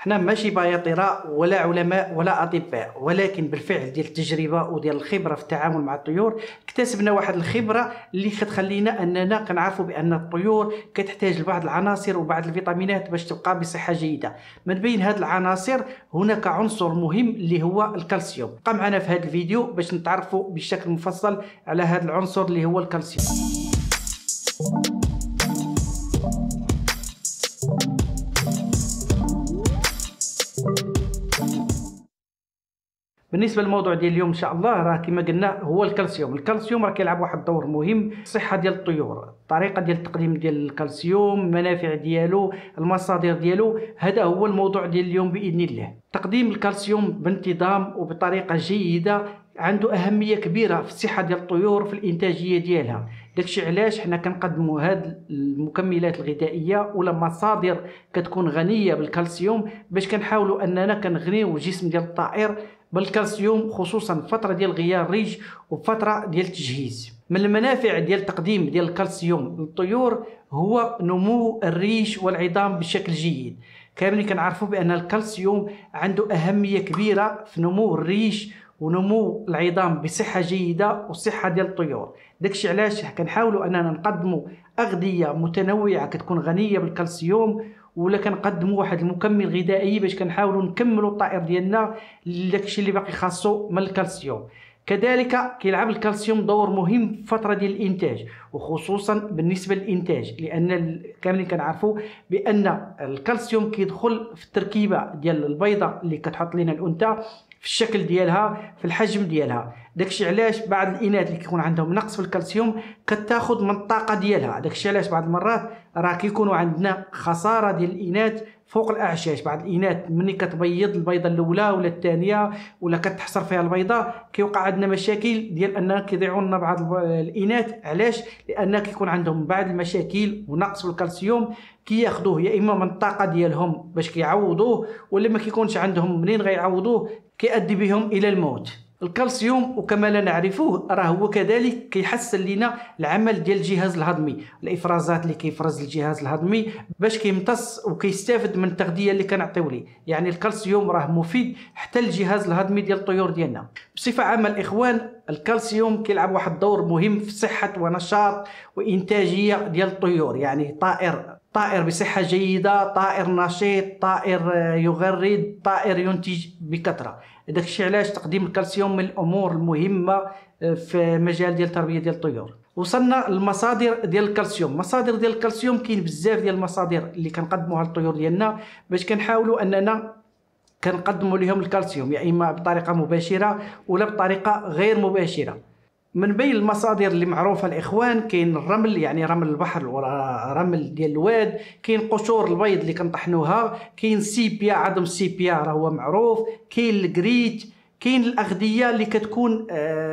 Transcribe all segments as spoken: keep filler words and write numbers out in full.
حنا ماشي بياطرة ولا علماء ولا اطباء، ولكن بالفعل ديال التجربه وديال الخبره في التعامل مع الطيور اكتسبنا واحد الخبره اللي كتخلينا اننا كنعرفوا بان الطيور كتحتاج لبعض العناصر وبعض الفيتامينات باش تبقى بصحه جيده. من بين هذه العناصر هناك عنصر مهم اللي هو الكالسيوم. بقى معنا في هذا الفيديو باش نتعرفوا بشكل مفصل على هذا العنصر اللي هو الكالسيوم. بالنسبه للموضوع ديال اليوم ان شاء الله راه كما قلنا هو الكالسيوم. الكالسيوم راه كيلعب واحد الدور مهم في الصحه ديال الطيور، الطريقه ديال التقديم ديال الكالسيوم، المنافع ديالو، المصادر ديالو، هذا هو الموضوع ديال اليوم باذن الله. تقديم الكالسيوم بانتظام وبطريقه جيده عنده اهميه كبيره في الصحه ديال الطيور في الانتاجيه ديالها. داكشي علاش حنا كنقدموا هاد المكملات الغذائيه ولا مصادر كتكون غنيه بالكالسيوم باش كنحاولوا اننا كنغنيو الجسم ديال الطائر بالكالسيوم، خصوصا فتره ديال غيار الريش وفتره ديال التجهيز. من المنافع ديال تقديم ديال الكالسيوم للطيور هو نمو الريش والعظام بشكل جيد. كاملين كنعرفوا بان الكالسيوم عنده اهميه كبيره في نمو الريش ونمو العظام بصحه جيده والصحه ديال الطيور. داكشي علاش كنحاولوا اننا نقدموا اغذيه متنوعه كتكون غنيه بالكالسيوم، ولا كنقدموا واحد المكمل غذائي باش كنحاولوا نكملوا الطائر ديالنا داكشي اللي باقي خاصو من الكالسيوم. كذلك كيلعب الكالسيوم دور مهم في فتره ديال الانتاج، وخصوصا بالنسبه للانتاج، لان كاملين كنعرفوا بان الكالسيوم كيدخل في التركيبه ديال البيضه اللي كتحط لنا الانثى في الشكل ديالها في الحجم ديالها. داكشي علاش بعض الاناث اللي كيكون عندهم نقص في الكالسيوم كتاخذ من الطاقه ديالها. داكشي علاش بعض المرات راه كيكونوا عندنا خساره ديال الاناث فوق الاعشاش. بعض الاناث ملي كتبيض البيضه الاولى ولا الثانيه ولا كتحصر فيها البيضه كيوقع عندنا مشاكل ديال اننا كيضيعوا لنا بعض الاناث. علاش؟ لان كيكون عندهم بعض المشاكل ونقص في الكالسيوم كياخذوه يا اما من الطاقه ديالهم باش كيعوضوه، ولا ما كيكونش عندهم منين غيعوضوه كيؤدي بهم الى الموت. الكالسيوم وكما لا نعرفوه راه هو كذلك كيحسن لنا العمل ديال الجهاز الهضمي، الافرازات اللي كيفرز الجهاز الهضمي باش كيمتص وكيستافد من التغذيه اللي كنعطيو ليه. يعني الكالسيوم راه مفيد حتى للجهاز الهضمي ديال الطيور ديالنا. بصفه عامه الاخوان الكالسيوم كيلعب واحد الدور مهم في صحه ونشاط وانتاجيه ديال الطيور. يعني طائر طائر بصحه جيده، طائر نشيط، طائر يغرد، طائر ينتج بكثره. داكشي علاش تقديم الكالسيوم من الامور المهمه في مجال ديال التربيه ديال الطيور. وصلنا للمصادر ديال الكالسيوم. مصادر ديال الكالسيوم كاين بزاف ديال المصادر اللي كنقدموها للطيور ديالنا باش كنحاولوا اننا كنقدموا لهم الكالسيوم، يا اما بطريقه مباشره ولا بطريقه غير مباشره. من بين المصادر اللي معروفه الاخوان كاين الرمل، يعني رمل البحر ولا رمل ديال الواد، كاين قشور البيض اللي كنطحنوها، كاين السيبيا، عظم السيبيا راه هو معروف، كاين الكريت، كاين الاغذيه اللي كتكون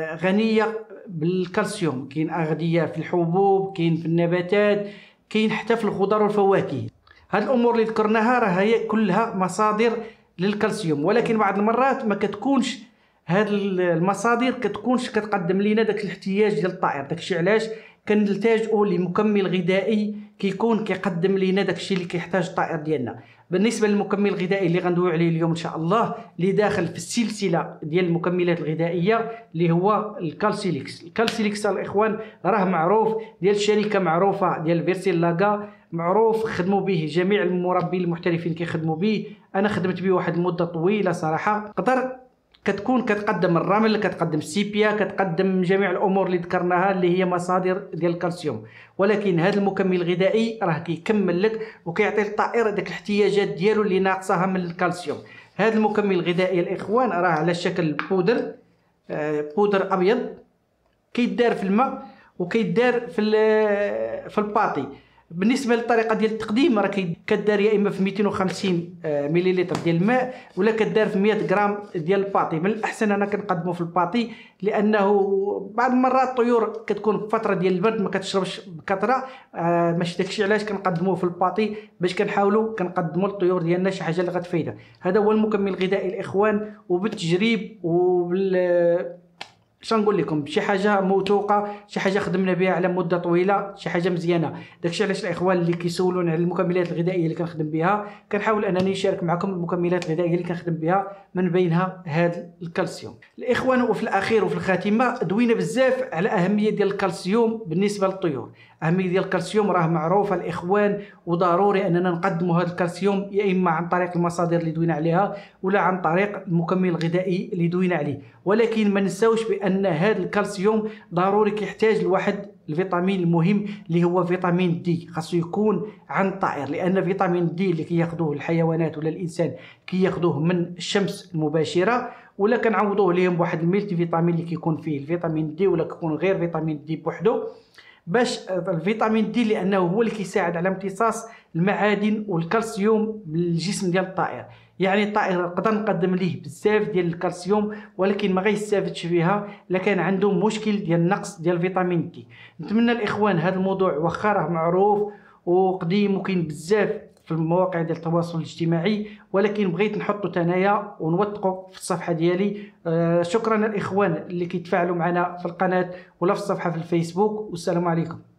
غنيه بالكالسيوم، كاين اغذيه في الحبوب، كاين في النباتات، كاين حتى في الخضر والفواكه. هاد الامور اللي ذكرناها راه هي كلها مصادر للكالسيوم، ولكن بعض المرات ما كتكونش هاد المصادر كتكونش كتقدم لينا داك الاحتياج ديال الطائر. داكشي علاش كنلتجئوا لمكمل غذائي كيكون كيقدم لينا داكشي اللي كيحتاج الطائر ديالنا. بالنسبه للمكمل الغذائي اللي غندويو عليه اليوم ان شاء الله اللي داخل في السلسله ديال المكملات الغذائيه اللي هو الكالسيليكس. الكالسيليكس الاخوان راه معروف ديال شركه معروفه ديال فيرسيل لاغا، معروف خدموا به جميع المربين المحترفين كيخدموا به. انا خدمت به واحد المده طويله صراحه. قدر كتكون كتقدم الرمل، كتقدم السيبيا، كتقدم جميع الامور اللي ذكرناها اللي هي مصادر ديال الكالسيوم، ولكن هذا المكمل الغذائي راه كيكمل لك وكيعطي للطائر ديك الاحتياجات ديالو اللي ناقصها من الكالسيوم. هذا المكمل الغذائي الاخوان راه على شكل بودر، آه بودر ابيض كيدار في الماء وكيدار في في الباطي. بالنسبه للطريقه ديال التقديم راه كدار يا اما في مئتين وخمسين مليلتر ديال الماء ولا كدار في مئة غرام ديال الباطي. من الاحسن انا كنقدمه في الباطي لانه بعض المرات الطيور كتكون في فتره ديال البرد ما كتشربش بكثره، آه ماشي داكشي علاش كنقدموه في الباطي باش كنحاولوا كنقدموا للطيور ديالنا شي حاجه اللي غتفيدها. هذا هو المكمل الغذائي الاخوان، وبالتجريب وبال اش نقول لكم، شي حاجه موثوقه، شي حاجه خدمنا بها على مده طويله، شي حاجه مزيانه. داكشي علاش الاخوان اللي كيسولون على المكملات الغذائيه اللي كنخدم بها، كنحاول انني نشارك معكم المكملات الغذائيه اللي كنخدم بها، من بينها هذا الكالسيوم. الاخوان، وفي الاخير وفي الخاتمه دوينا بزاف على اهميه ديال الكالسيوم بالنسبه للطيور. اهميه ديال الكالسيوم راه معروفه الاخوان، وضروري اننا نقدموا هذا الكالسيوم يا اما عن طريق المصادر اللي دوينا عليها ولا عن طريق المكمل الغذائي اللي دوينا عليه. ولكن ما نساوش بان هذا الكالسيوم ضروري كيحتاج لواحد الفيتامين المهم اللي هو فيتامين دي، خاصو يكون عند الطائر، لان فيتامين دي اللي كياخذوه الحيوانات ولا الانسان كياخذوه من الشمس المباشره، ولا كنعوضوه ليهم بواحد الملتي فيتامين اللي كيكون فيه الفيتامين دي، ولا كيكون غير فيتامين دي بوحده. باش الفيتامين دي لانه هو اللي كيساعد على امتصاص المعادن والكالسيوم للجسم ديال الطائر. يعني الطائر نقدر نقدم ليه بزاف ديال الكالسيوم، ولكن ما غيستافدش فيها الا كان عنده مشكل ديال النقص ديال الفيتامين دي. نتمنى الاخوان هذا الموضوع واخا راه معروف وقديم وكاين بزاف في المواقع ديال التواصل الاجتماعي، ولكن بغيت نحطو تنايا ونوثقو في الصفحه ديالي. آه شكرا الاخوان اللي كيتفاعلوا معنا في القناه ولا في الصفحه في الفيسبوك، والسلام عليكم.